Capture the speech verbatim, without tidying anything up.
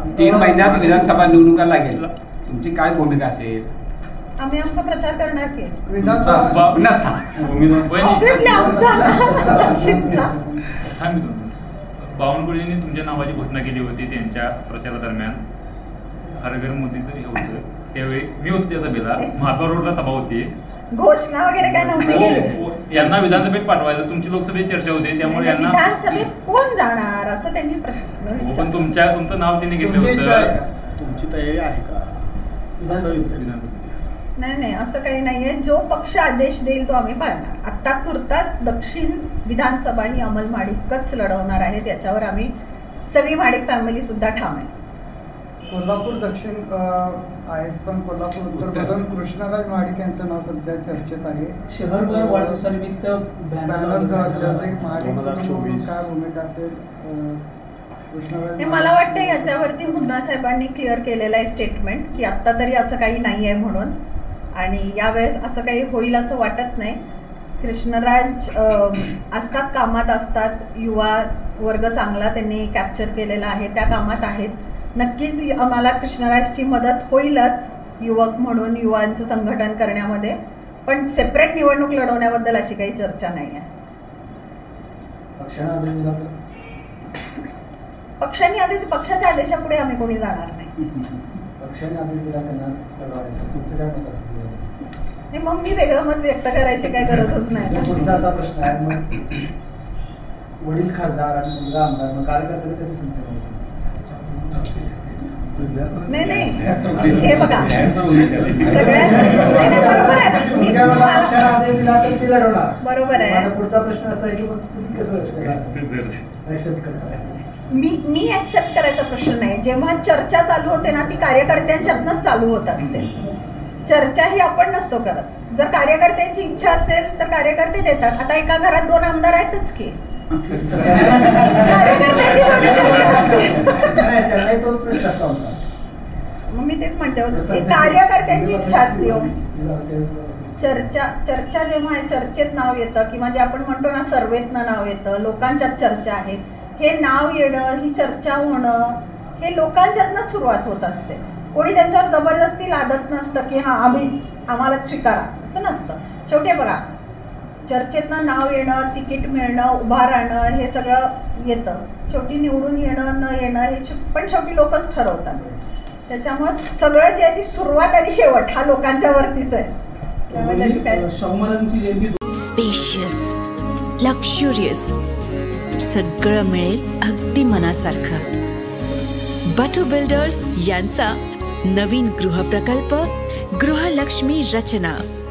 तीन महिन्यात विधानसभा निवडणुका लागेल, तुमची काय भूमिका असेल? आम्ही आमचा प्रचार करणार की विधानसभा बावनकुळेंनी तुमच्या नावाची घोषणा केली होती त्यांच्या प्रचारादरम्यान. हर घर मोदीचं हे होतं त्यावेळी मी होतो त्या सभेला, महात्मा रोडला सभा होती. घोषणा वगैरे काय नव्हती केली. यांना विधानसभेत पाठवायचं, तुमची लोकसभेत चर्चा होते त्यामुळे यांना विधानसभेत कोण जाणार असं त्यांनी प्रश्न. पण तुमच्या तुमचं नाव त्यांनी घेतलं होतं. तुमची तयारी आहे का? नाही नाही असं काही नाहीये. जो पक्ष आदेश देईल तो आम्ही पाळणार. आत्ता तुर्तास दक्षिण विधानसभा ही अंमल माडिकच लढवणार आहे, त्याच्यावर आम्ही सगळी माडिक फॅमिली सुद्धा ठाम आहे. कोल्हापूर दक्षिण आहेत, पण कोल्हापूर उत्तरमधून कृष्णराज महाडिक यांचं नाव सध्या चर्चेत आहे. शहरभर वाढदिवसानिमित्त बॅनर महाडिक काय भूमिका असेल? हे मला वाटतं याच्यावरती मुन्ना साहेबांनी क्लिअर केलेलं आहे स्टेटमेंट की आत्ता तरी असं काही नाही आहे म्हणून, आणि यावेळेस असं काही होईल असं वाटत नाही. कृष्णराज असतात, कामात असतात, युवा वर्ग चांगला त्यांनी कॅप्चर केलेला आहे, त्या कामात आहेत. नक्कीच आम्हाला कृष्णराजची मदत होईलच युवक म्हणून, युवांचं संघटन करण्यामध्ये, पण सेपरेट निवडणूक लढवण्याबद्दल अशी काही चर्चा नाही आहे. पक्षांनी आदेश पक्षाच्या आदेशापुढे आम्ही कोणी जाणार नाही. पक्षाने आदेश दिला त्यांना लढवायला, तुमचं काय मत असेल? मग मी वेगळं मत व्यक्त करायची काय गरजच नाही. पुढचा असा प्रश्न आहे, मग वडील खासदार आणि मुलगा आमदार, मग कार्यकर्ते कधी सांगते? नाही नाही हे बघा सगळ्यात बरोबर आहे ना, मी आदेश दिला तर ती लढवणार. बरोबर आहे. पुढचा प्रश्न असा आहे की मग तुम्ही कसं ऍक्सेप्ट करताय? मी मी ऍक्सेप्ट करायचा प्रश्न नाही. जेव्हा चर्चा चालू होते ना, ती कार्यकर्त्यांच्यातनंच चालू होत असते. चर्चा ही आपण नसतो करत. जर कार्यकर्त्यांची इच्छा असेल तर कार्यकर्ते देतात. आता एका घरात दोन आमदार आहेतच की, कार्यकर्त्यांची मग मी तेच म्हणते, कार्यकर्त्यांची इच्छा असते. चर्चा चर्चा जेव्हा चर्चेत नाव येतं किंवा जे आपण म्हणतो ना सर्वेतनं नाव येतं, लोकांच्यात चर्चा आहे, हे नाव येणं, ही चर्चा होणं, हे लोकांच्यातनंच सुरुवात होत असते. कोणी त्यांच्यावर जबरदस्ती लादत नसतं की हां आम्हीच आम्हालाच स्वीकारा, असं नसतं. शेवटी बघा, चर्चेतनं नाव येणं, तिकीट मिळणं, उभा राहणं, हे सगळं येतं. शेवटी निवडून येणं न येणं हे पण शेवटी लोकच ठरवतात. त्याच्यामुळे सगळं जे आहे ती सुरुवात आणि शेवट हा लोकांच्या वरतीच आहे. स्पेशियस, लक्झुरियस, सगळं मिळेल अगदी मनासारखं. बटू बिल्डर्स यांचा नवीन गृहप्रकल्प गृहलक्ष्मी रचना.